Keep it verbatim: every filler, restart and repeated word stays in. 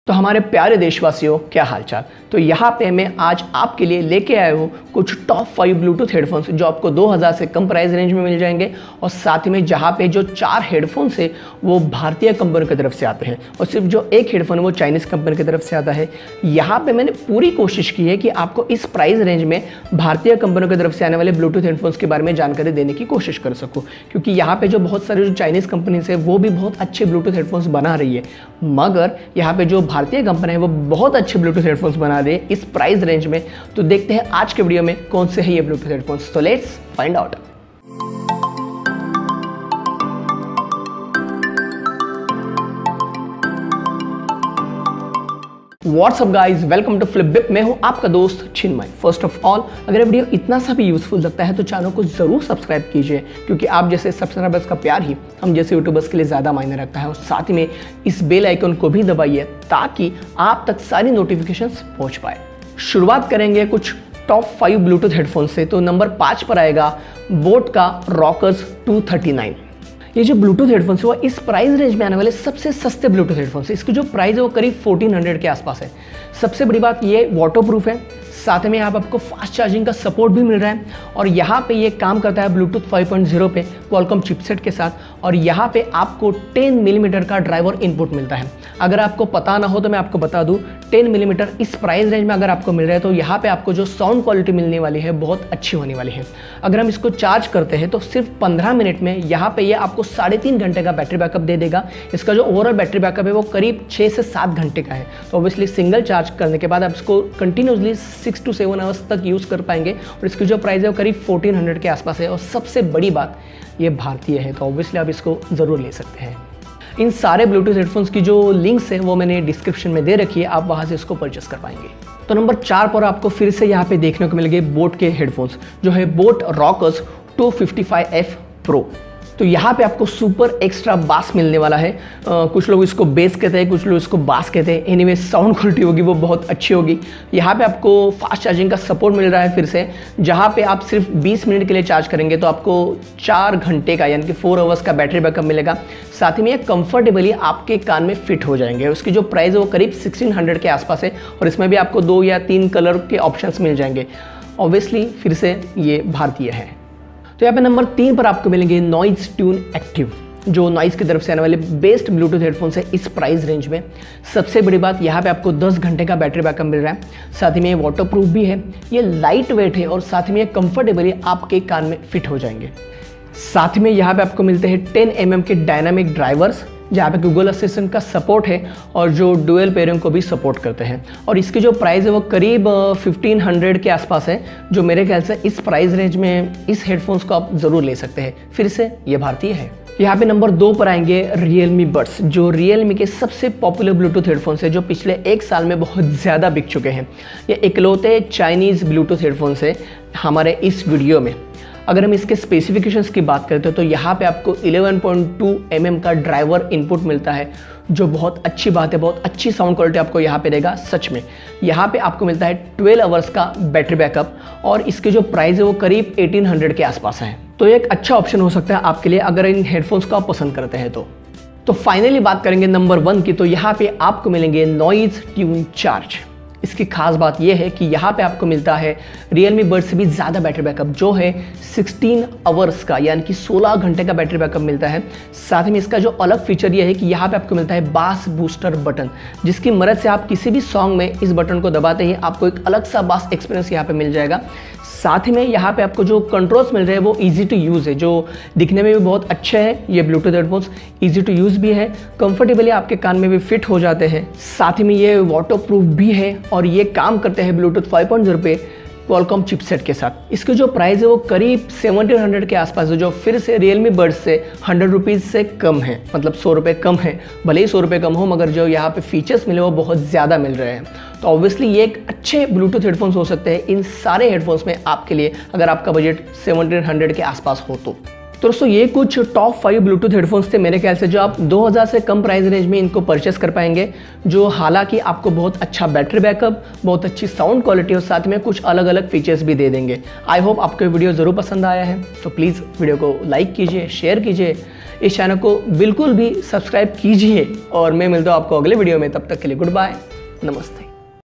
तो हमारे प्यारे देशवासियों, क्या हालचाल। तो यहाँ पे मैं आज आपके लिए लेके आया हूँ कुछ टॉप फाइव ब्लूटूथ हेडफोन्स जो आपको दो हज़ार से कम प्राइस रेंज में मिल जाएंगे, और साथ ही में जहाँ पे जो चार हेडफोन्स है वो भारतीय कंपनी की तरफ से आते हैं और सिर्फ जो एक हेडफोन है वो चाइनीज़ कंपनी की तरफ से आता है। यहाँ पे मैंने पूरी कोशिश की है कि आपको इस प्राइस रेंज में भारतीय कंपनी की तरफ से आने वाले ब्लूटूथ हेडफोन्स के बारे में जानकारी देने की कोशिश कर सकूँ, क्योंकि यहाँ पे जो बहुत सारे जो चाइनीज़ कंपनीज है वो भी बहुत अच्छे ब्लूटूथ हेडफोन्स बना रही है, मगर यहाँ पे जो भारतीय कंपनी है वो बहुत अच्छे ब्लूटूथ हेडफोन्स बना रही है इस प्राइस रेंज में। तो देखते हैं आज के वीडियो में कौन से है ये ब्लूटूथ हेडफोन्स। तो let's find out. What's up guys, welcome to Flipbip. मैं हूं आपका दोस्त चिन्मय। फर्स्ट ऑफ ऑल, अगर वीडियो इतना सा भी यूजफुल लगता है तो चैनल को जरूर सब्सक्राइब कीजिए, क्योंकि आप जैसे सब्सक्राइबर्स का प्यार ही हम जैसे यूट्यूबर्स के लिए ज़्यादा मायने रखता है। और साथ ही में इस बेल आइकन को भी दबाइए ताकि आप तक सारी नोटिफिकेशंस पहुंच पाए। शुरुआत करेंगे कुछ टॉप फाइव ब्लूटूथ हेडफोन्स से। तो नंबर पाँच पर आएगा बोट का रॉकर्स टू थर्टी नाइन। ये जो ब्लूटूथ हेडफोन्स है वो इस प्राइस रेंज में आने वाले सबसे सस्ते ब्लूटूथ हेडफोन्स है। इसकी जो प्राइस है वो करीब चौदह सौ के आसपास है। सबसे बड़ी बात ये वाटर प्रूफ है, साथ में यहाँ पर आपको फास्ट चार्जिंग का सपोर्ट भी मिल रहा है, और यहाँ पे ये काम करता है ब्लूटूथ फाइव पॉइंट ज़ीरो पे क्वालकॉम चिपसेट के साथ, और यहाँ पे आपको टेन मिलीमीटर का ड्राइवर इनपुट मिलता है। अगर आपको पता ना हो तो मैं आपको बता दूँ, टेन मिलीमीटर इस प्राइस रेंज में अगर आपको मिल रहा है तो यहाँ पे आपको जो साउंड क्वालिटी मिलने वाली है बहुत अच्छी होने वाली है। अगर हम इसको चार्ज करते हैं तो सिर्फ पंद्रह मिनट में यहाँ पे ये यह आपको साढ़े तीन घंटे का बैटरी बैकअप दे देगा। इसका जो ओवरऑल बैटरी बैकअप है वो करीब छः से सात घंटे का है। तो ऑब्वियसली सिंगल चार्ज करने के बाद आप इसको continuously six to seven hours तक यूज़ कर पाएंगे, और इसकी जो प्राइस है वो करीब चौदह सौ के आसपास है। और सबसे बड़ी बात ये भारतीय है, तो ऑब्वियसली आप इसको ज़रूर ले सकते हैं। इन सारे ब्लूटूथ हेडफोन्स की जो लिंक्स है वो मैंने डिस्क्रिप्शन में दे रखी है, आप वहाँ से इसको परचेस कर पाएंगे। तो नंबर चार पर आपको फिर से यहाँ पे देखने को मिलेंगे बोट के हेडफोन्स, जो है Boat Rockers two fifty five F Pro. तो यहाँ पे आपको सुपर एक्स्ट्रा बास मिलने वाला है। आ, कुछ लोग इसको बेस कहते हैं, कुछ लोग इसको बास कहते हैं। एनीवे साउंड क्वालिटी होगी वो बहुत अच्छी होगी। यहाँ पे आपको फास्ट चार्जिंग का सपोर्ट मिल रहा है फिर से, जहाँ पे आप सिर्फ बीस मिनट के लिए चार्ज करेंगे तो आपको चार घंटे का यानी कि फोर आवर्स का बैटरी बैकअप मिलेगा। साथ ही में ये कंफर्टेबली आपके कान में फिट हो जाएंगे। उसकी जो प्राइस है वो करीब सिक्सटीन हंड्रेड के आसपास है, और इसमें भी आपको दो या तीन कलर के ऑप्शंस मिल जाएंगे। ऑब्वियसली फिर से ये भारतीय है। तो यहाँ पे नंबर तीन पर आपको मिलेंगे नॉइज ट्यून एक्टिव, जो नॉइज की तरफ से आने वाले बेस्ट ब्लूटूथ हेडफोन्स है इस प्राइस रेंज में। सबसे बड़ी बात, यहाँ पे आपको दस घंटे का बैटरी बैकअप मिल रहा है, साथ ही में ये वाटर प्रूफ भी है, ये लाइट वेट है, और साथ ही में ये कंफर्टेबली आपके कान में फिट हो जाएंगे। साथ ही में यहाँ पे आपको मिलते हैं टेन एम एम के डायनामिक ड्राइवर्स, जहाँ पे गूगल असिस्टेंट का सपोर्ट है और जो डुअल पेयरिंग को भी सपोर्ट करते हैं। और इसकी जो प्राइस है वो करीब फिफ्टीन हंड्रेड के आसपास है, जो मेरे ख्याल से इस प्राइस रेंज में इस हेडफोन्स को आप ज़रूर ले सकते हैं। फिर से ये भारतीय है। यहाँ पे नंबर दो पर आएंगे Realme Buds, जो Realme के सबसे पॉपुलर ब्लूटूथ हेडफोन्स है, जो पिछले एक साल में बहुत ज़्यादा बिक चुके हैं। ये इकलौते चाइनीज़ ब्लूटूथ हेडफोन्स है हमारे इस वीडियो में। अगर हम इसके स्पेसिफिकेशंस की बात करते हैं तो यहाँ पे आपको eleven point two M M का ड्राइवर इनपुट मिलता है, जो बहुत अच्छी बात है। बहुत अच्छी साउंड क्वालिटी आपको यहाँ पे देगा सच में। यहाँ पे आपको मिलता है ट्वेल्व आवर्स का बैटरी बैकअप, और इसकी जो प्राइस है वो करीब एटीन हंड्रेड के आसपास है। तो ये एक अच्छा ऑप्शन हो सकता है आपके लिए अगर इन हेडफोन्स को आप पसंद करते हैं तो। तो फाइनली बात करेंगे नंबर वन की। तो यहाँ पे आपको मिलेंगे नॉइज ट्यून चार्ज। इसकी खास बात यह है कि यहाँ पे आपको मिलता है Realme Buds से भी ज़्यादा बैटरी बैकअप, जो है सोलह आवर्स का, यानी कि सोलह घंटे का बैटरी बैकअप मिलता है। साथ ही में इसका जो अलग फीचर ये है कि यहाँ पे आपको मिलता है बास बूस्टर बटन, जिसकी मदद से आप किसी भी सॉन्ग में इस बटन को दबाते ही आपको एक अलग सा बास एक्सपीरियंस यहाँ पे मिल जाएगा। साथ ही में यहाँ पे आपको जो कंट्रोल्स मिल रहे हैं वो इजी टू यूज़ है, जो दिखने में भी बहुत अच्छे है। ये Bluetooth headphones easy to use भी है, कंफर्टेबली आपके कान में भी फिट हो जाते हैं। साथ ही में ये वाटर प्रूफ भी है, और ये काम करते हैं ब्लूटूथ फाइव पॉइंट ज़ीरो पे क्वालकॉम चिपसेट के साथ। इसकी जो प्राइस है वो करीब सेवनटीन हंड्रेड के आसपास है, जो फिर से Realme Buds से हंड्रेड रुपीज़ से कम है, मतलब सौ रुपये कम है। भले ही सौ रुपये कम हो, मगर जो यहाँ पे फीचर्स मिले वो बहुत ज़्यादा मिल रहे हैं। तो ऑब्वियसली ये एक अच्छे ब्लूटूथ हेडफोन्स हो सकते हैं इन सारे हेडफोन्स में आपके लिए, अगर आपका बजट सेवनटीन हंड्रेड के आसपास हो तो। तो दोस्तों ये कुछ टॉप फाइव ब्लूटूथ हेडफोन्स थे मेरे ख्याल से, जो आप दो हज़ार से कम प्राइस रेंज में इनको परचेस कर पाएंगे, जो हालांकि आपको बहुत अच्छा बैटरी बैकअप, बहुत अच्छी साउंड क्वालिटी और साथ में कुछ अलग अलग फीचर्स भी दे देंगे। आई होप आपको वीडियो ज़रूर पसंद आया है, तो प्लीज़ वीडियो को लाइक कीजिए, शेयर कीजिए। इस चैनल को बिल्कुल भी सब्सक्राइब कीजिए और मैं मिलता हूँ आपको अगले वीडियो में। तब तक के लिए गुड बाय, नमस्ते।